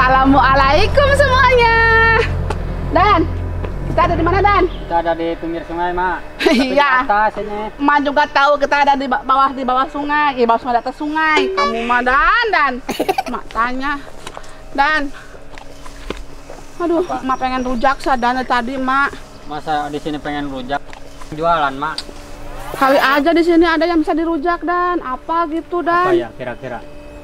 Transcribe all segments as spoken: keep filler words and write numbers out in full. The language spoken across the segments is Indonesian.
Assalamualaikum semuanya. Dan kita ada di mana, Dan? Kita ada di pinggir sungai, Mak. Iya. Atas ini. Mak juga tahu kita ada di bawah di bawah sungai, di bawah sungai, di atas sungai. Kamu mah, Dan, Dan. Mak tanya, Dan. Aduh, apa? Mak pengen rujak sadana tadi, Mak. Masa di sini pengen rujak? Jualan, Mak. Kali aja di sini ada yang bisa dirujak, Dan. Apa gitu, Dan? Apa ya kira-kira?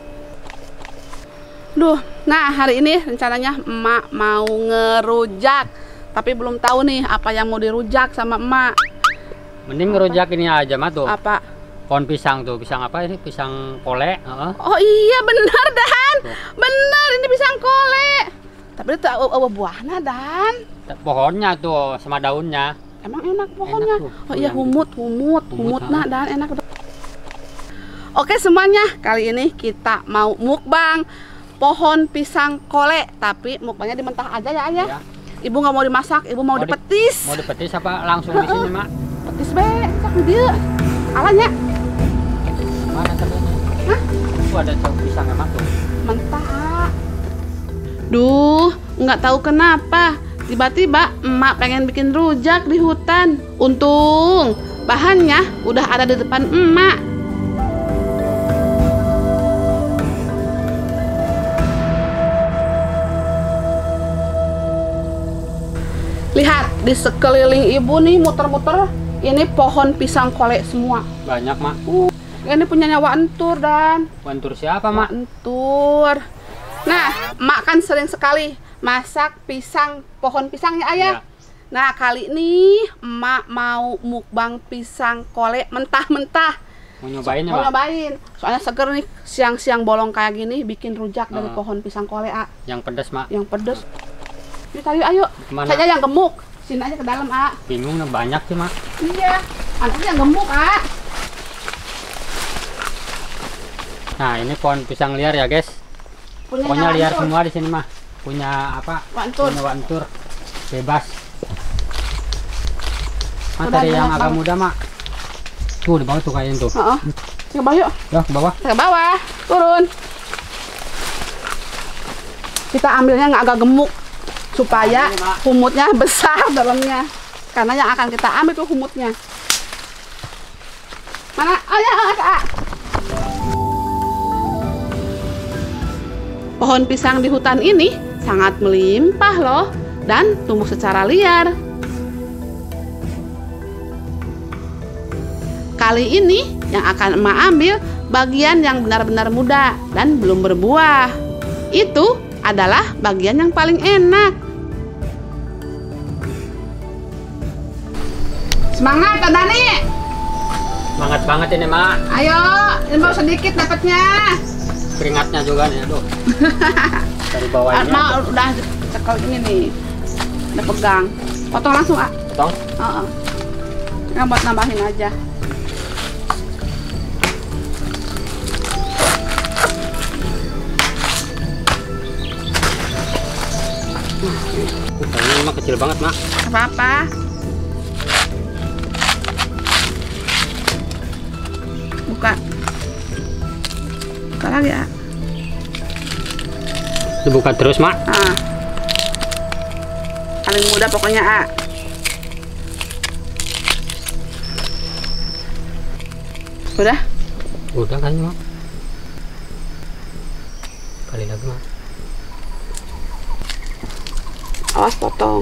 Duh, nah hari ini rencananya emak mau ngerujak, tapi belum tahu nih apa yang mau dirujak sama emak. Mending ngerujak ini aja, Mak, tuh. Apa? Pohon pisang tuh, pisang apa ini? Pisang kole. Uh-uh. Oh iya benar, Dan. Tuh. Benar, ini pisang kole. Tapi itu awa buahnya, Dan. Pohonnya tuh sama daunnya. Emang enak pohonnya. Enak oh iya humut, humut, humut, humut nah, Dan enak. Oke semuanya, kali ini kita mau mukbang pohon pisang kole, tapi mukbangnya dimentah aja ya, Ayah. Ya. Ibu nggak mau dimasak, ibu mau, mau dipetis. Di, mau dipetis apa langsung di sini, Mak? Petis be, sak di dia. Alanya. Mana cabenya? Hah? Itu ada cok pisang emang tuh. Mentah. Duh, nggak tahu kenapa. Tiba-tiba emak pengen bikin rujak di hutan. Untung bahannya udah ada di depan emak. Lihat di sekeliling ibu nih muter-muter, ini pohon pisang kole semua. Banyak, Mak. Uh, ini punyanya Wak Entur, Dan. Wak Entur siapa, Mak? Wak Entur. Nah, emak kan sering sekali masak pisang, pohon pisangnya, Ayah. Ya. Nah, kali ini emak mau mukbang pisang kole mentah-mentah. Mau nyobain ya, Mau Mak? nyobain. Soalnya seger nih, siang-siang bolong kayak gini bikin rujak uh. dari pohon pisang kole, A. Yang pedas, Mak. Yang pedas. Yuk, ayo, ayo. Saya yang gemuk. Sini aja ke dalam, A. Bingung, banyak sih, Mak. Iya. Anaknya yang gemuk, A. Nah, ini pohon pisang liar ya, guys. Punya Pokoknya liar Entur. Semua di sini, mah. Punya apa? Wak Entur. Punya Wak Entur. Bebas. Materi yang agak muda, Mak. Tuh, di bawah tuh kayaknya tuh. Heeh. Ke bawah yuk. Ya, ke bawah. Ke bawah. Turun. Kita ambilnya nggak agak gemuk supaya humutnya besar dalamnya. Karena yang akan kita ambil tuh humutnya. Mana? Oh ya, Kak. Pohon pisang di hutan ini sangat melimpah loh dan tumbuh secara liar. Kali ini yang akan emak ambil bagian yang benar-benar muda dan belum berbuah. Itu adalah bagian yang paling enak. Semangat, Kak Dani! Semangat banget ini, Mak. Ayo, ini baru sedikit dapatnya. Keringatnya juga nih, aduh. Dari bawahnya. Mak udah cekel ini nih. Udah pegang. Potong langsung, A. Potong? Heeh. Nggak buat nambahin aja. Uh, ini mah kecil banget, Mak. Apa-apa. Buka. Buka lagi, A. Dibuka terus, Mak. Ah. Paling mudah pokoknya, A. Udah? Udah kan, Mak. Kali lagi, Mak. Awas potong.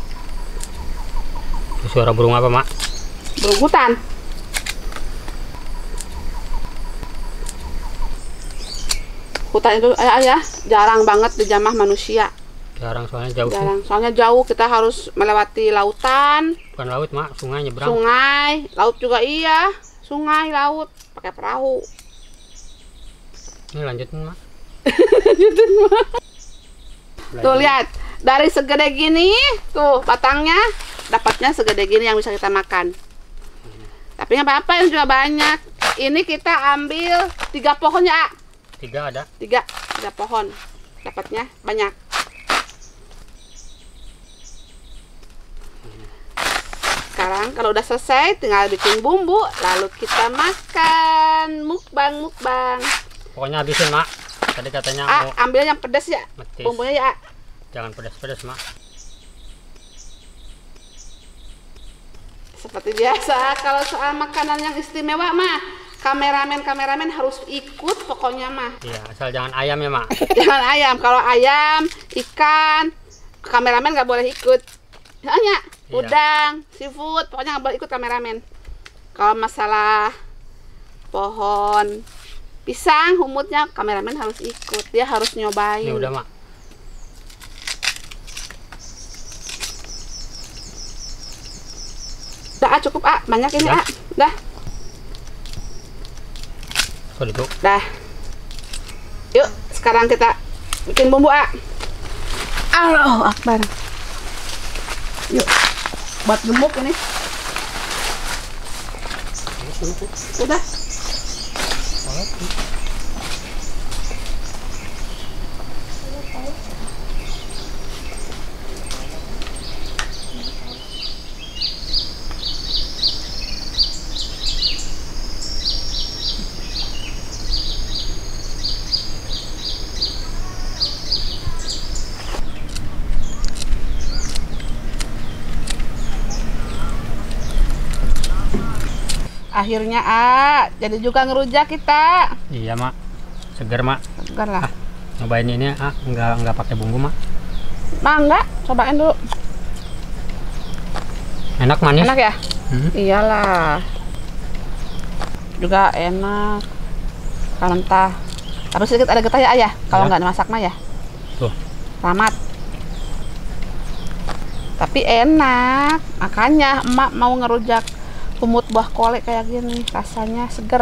Itu suara burung apa, Mak? Burung hutan. Hutan itu ayah, ayah jarang banget dijamah manusia. Jarang soalnya jauh. Jarang. Soalnya jauh, kita harus melewati lautan. Bukan laut, Mak, sungai nyebrang. Sungai, laut juga iya. Sungai, laut, pakai perahu. Ini lanjutin, Mak. Lanjutin, Mak. Tuh lihat, dari segede gini, tuh batangnya dapatnya segede gini yang bisa kita makan. Hmm. Tapi nggak apa-apa, yang juga banyak. Ini kita ambil tiga pohonnya, A. Tiga ada? Tiga, tiga pohon. Dapatnya banyak. Sekarang kalau udah selesai, tinggal bikin bumbu, lalu kita makan. Mukbang, mukbang. Pokoknya habisin, Mak. Tadi katanya Ah, mau ambil yang pedas ya. metis. Bumbunya ya. Jangan pedas-pedas, Mak. Seperti biasa kalau soal makanan yang istimewa mah kameramen kameramen harus ikut pokoknya mah. Iya, asal jangan ayam ya, Mak. Jangan ayam. Kalau ayam, ikan, kameramen nggak boleh ikut. Hanya Iya. udang, seafood, pokoknya nggak boleh ikut kameramen. Kalau masalah pohon pisang, humutnya kameramen harus ikut. Dia harus nyobain. Ini udah, Mak. Udah ah, cukup ah, banyak ini Udah. ah. Dah, So, itu. dah. Yuk, sekarang kita bikin bumbu ah. Allahu Akbar. Yuk, buat gemuk ini. Udah. Akhirnya ah, jadi juga ngerujak kita. Iya, Mak. Segar, Mak. Segar lah. Nyobain ini ah, enggak enggak pakai bumbu, Mak. Mangga, cobain dulu. Enak manis. Enak ya? Hmm. Iyalah. Juga enak. Mentah. Tapi sedikit ada getah ya, Ayah. Kalau Ya. nggak dimasak mah ya. Tuh. Ramat. Tapi enak. Makanya emak mau ngerujak kumut buah kolek kayak gini. Rasanya seger.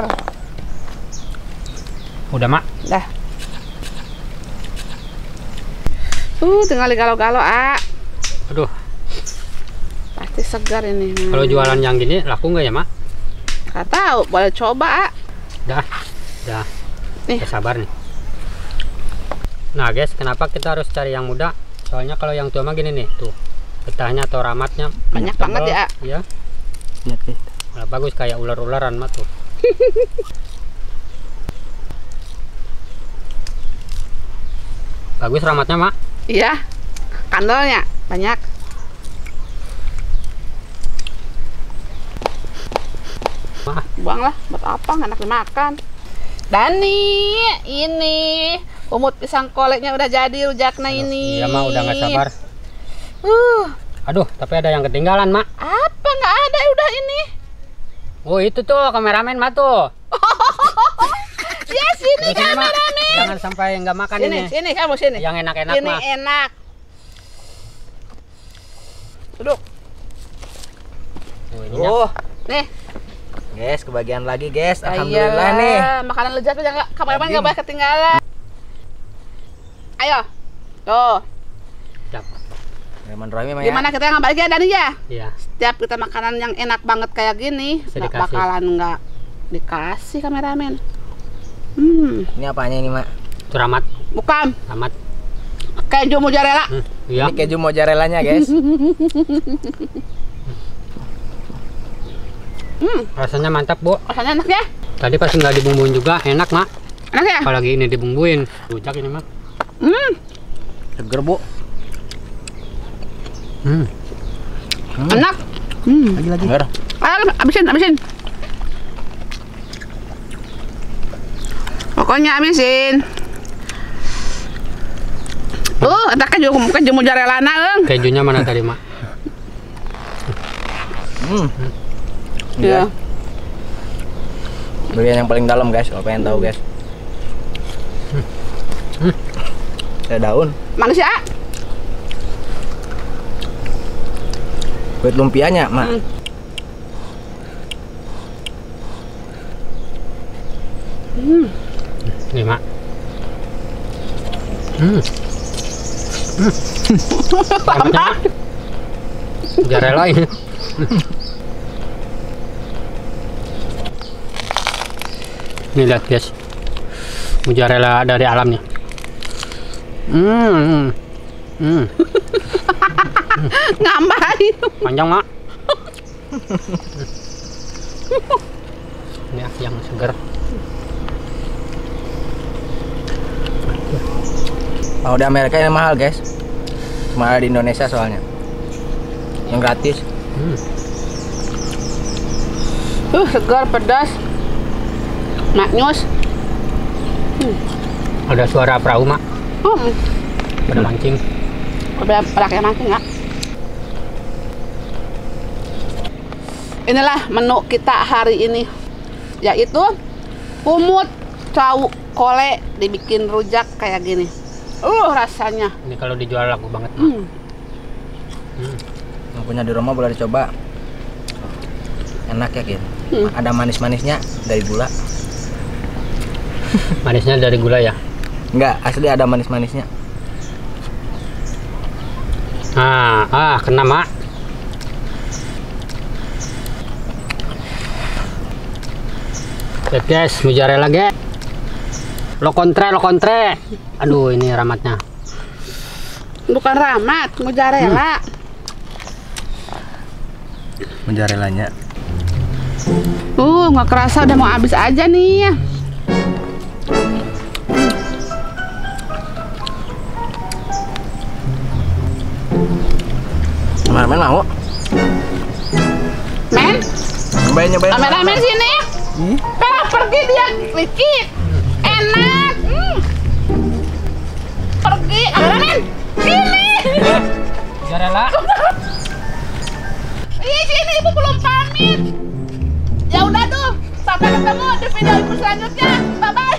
Udah, Mak. Dah. Uh, tinggal digalau-galau, ah. Aduh, Pasti segar ini. Hmm. kalau jualan yang gini laku nggak ya, Mak? Nggak tahu, boleh coba, ah. Dah. Dah. Nih. Kita sabar nih. Nah, guys, kenapa kita harus cari yang muda? Soalnya kalau yang tua mah gini nih, tuh. Getahnya atau ramatnya Banyak banget tebal. ya. Iya. Lihat deh. Nah, bagus kayak ular-ularan mah tuh. Bagus ramatnya, Mak. Iya. Kandolnya banyak. Mak, Buanglah, buat apa? Nggak enak dimakan. Dani, ini umut pisang koleknya udah jadi rujakna ini. iya, Mak, udah nggak sabar. Uh, Aduh, tapi ada yang ketinggalan, Mak. apa nggak ada udah ini? Oh, itu tuh kameramen, Mak tuh. Ya sini Terus ini, Mak, kameramen. jangan sampai nggak makan Sini, ini. sini kamu sini. Yang enak-enak, Ini Mak. enak. Duduk. Tuh, ininya. Oh, Nih. guys, kebagian lagi, guys. Ah, Alhamdulillah iyalah, nih. Makanan lezat tuh jangan kameramen Daging. nggak boleh ketinggalan. Ayo. Tuh. Siap. Bismillahirrahmanirrahim, Maya. Gimana kita yang balik ya Dani ya? Iya. Setiap kita makanan yang enak banget kayak gini, Bisa nggak dikasih. bakalan nggak dikasih kameramen. Hmm, Ini apanya ini, Mak? Itu ramat, bukan ramat. keju mozzarella. Hmm, iya. Ini keju mozzarella-nya, guys. Hmm, Rasanya mantap, Bu. rasanya enak ya? Tadi pas nggak dibumbuin juga enak, Mak. Enak ya? Apalagi ini dibumbuin. Rujak ini, Mak. Hmm, Seger, Bu. Hmm. Hmm. enak. Hmm, Lagi-lagi. Seger. ayo abisin, abisin. Pokoknya abisin. Uh, ada keju keju mozzarella na, Eung. Kejunya mana tadi, Mak? Hmm. Iya. Bagian yang paling dalam, guys. Kalau pengen tahu, guys. Ada daun. Manis ya? Kulit lumpianya, Mak. Hmm. Hmm. Nih, Mak. Hmm. Hmm. Ramatnya, Mak. Mozzarella ini. Nih, lihat, guys. Mozzarella dari alam nih. Hmm. Hmm. Ngambain. Panjang, Mak. Ini yang segar. Kalau di Amerika ini mahal guys. Cuma ada di Indonesia soalnya. Yang gratis. Hmm. Uh, segar, pedas. Maknyus. Hmm. Ada suara perahu mak. Hmm. Pada mancing. Udah pakai mancing nggak? Inilah menu kita hari ini, yaitu kumut cau kole dibikin rujak kayak gini. Uh rasanya. Ini kalau dijual laku banget. Hmm. Hmm. Yang punya di rumah boleh dicoba. Enak ya gitu. Hmm. Ada manis-manisnya dari gula. Manisnya dari gula ya. Enggak, asli ada manis-manisnya. Ah, ah kena mak. Oke guys, mozzarella ge. Lo kontre, lo kontre. Aduh, ini ramatnya. Bukan ramat, mozzarella. Mozzarellanya. Uh, nggak kerasa udah mau habis aja nih. Men mau? Men, Nyobain nyobain. amen-amen sini. Ih, Kalau pergi dia dikit. Enak. Hmm. Pergi, amen. Sini. Mozzarella. Ih, sini ibu belum pamit. Ya udah tuh, sampai ketemu di video ibu selanjutnya. Bye bye.